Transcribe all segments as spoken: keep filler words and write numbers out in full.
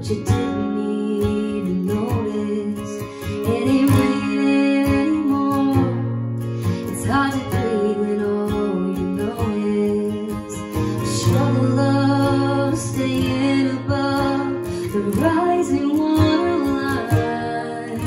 but you didn't even notice. It ain't raining anymore. It's hard to breathe when all you know is the struggle of staying above the rising water line.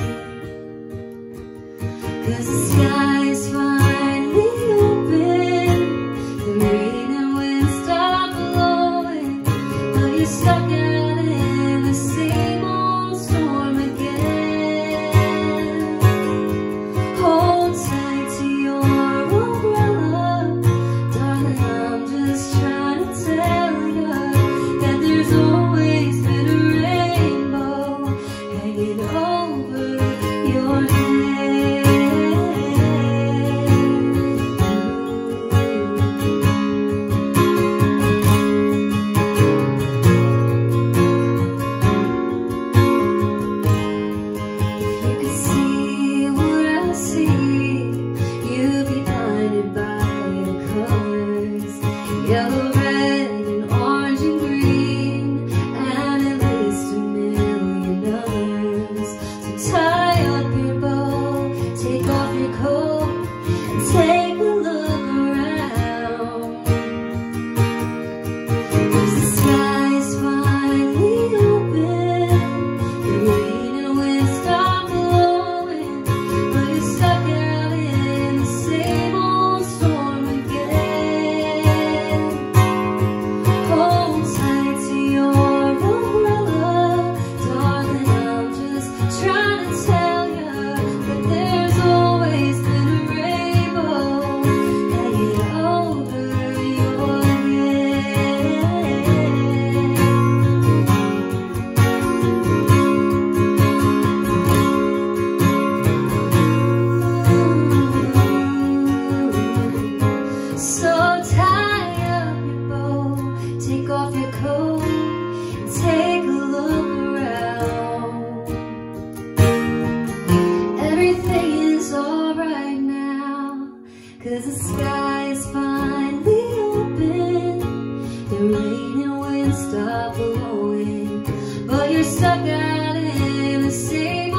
'Cause the sky is finally open, the rain and wind stop blowing, but you're stuck out in the same old storm again. Hold tight to your umbrella, darling, I'm just trying to tell you that there's always been a rainbow hanging over your head. Yellow, red, and orange and green, and at least a million others. So tie up your bow, take off your coat, and take a look around. 'Cause the sky is finally open, the rain and wind stop blowing, but you're stuck out in the same old storm again. Hold tight to your umbrella, darling, I'm just trying to tell you that there's always been a rainbow hanging over your head. So tie up your bow, take off your coat, and take a look around. Everything is alright now, 'cause the sky is finally open, the rain and wind stop blowing, but you're stuck out in the same